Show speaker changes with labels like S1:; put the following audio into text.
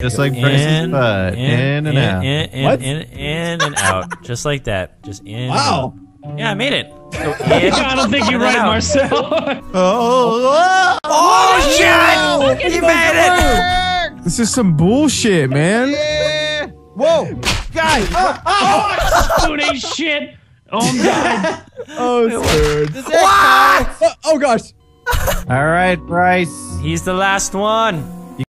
S1: Just like Bryce's butt. In and out.
S2: In and out. Just like that. Just in.
S3: Wow.
S2: Yeah, I made it. So
S4: I don't think you're right, Marcel.
S2: Oh shit! You made it!
S5: This is some bullshit, man.
S3: Yeah. Whoa, guys!
S4: Spoon ain't shit. Oh, I'm dead.
S5: Oh, it's weird.
S3: Oh gosh!
S1: All right, Bryce.
S2: He's the last one.